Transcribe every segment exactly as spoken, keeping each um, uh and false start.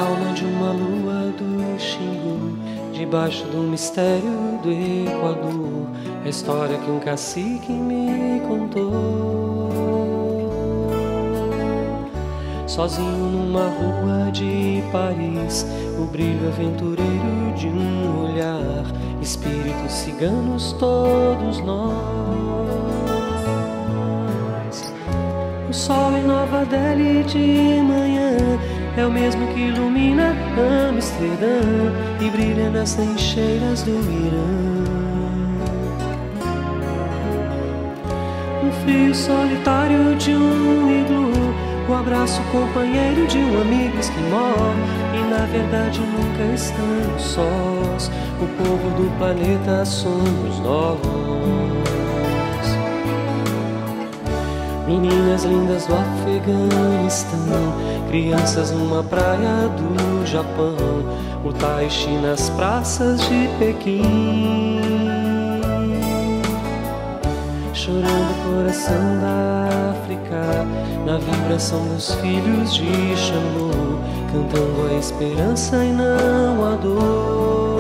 calma de uma lua do Xingu, debaixo do mistério do Equador, a história que um cacique me contou. Sozinho numa rua de Paris, o brilho aventureiro de um olhar, espíritos ciganos todos nós. O sol em Nova Delhi de manhã é o mesmo que ilumina Amsterdã e brilha nas trincheiras do Irã. No frio solitário de um iglu, o abraço companheiro de um amigo esquimó, e na verdade nunca estamos sós, o povo do planeta somos nós. Meninas lindas do Afeganistão, crianças numa praia do Japão, o tai chi nas praças de Pequim, chorando o coração da África, na vibração dos filhos de Xangô, cantando a esperança e não a dor.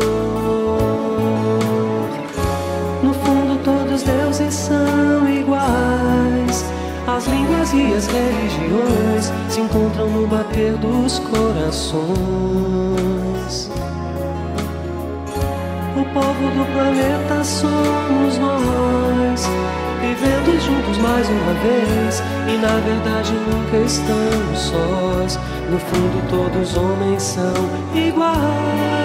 No fundo todos deuses são iguais, as línguas e as religiões se encontram no bater dos corações. O povo do planeta somos nós, vivendo juntos mais uma vez, e na verdade nunca estamos sós. No fundo todos homens são iguais.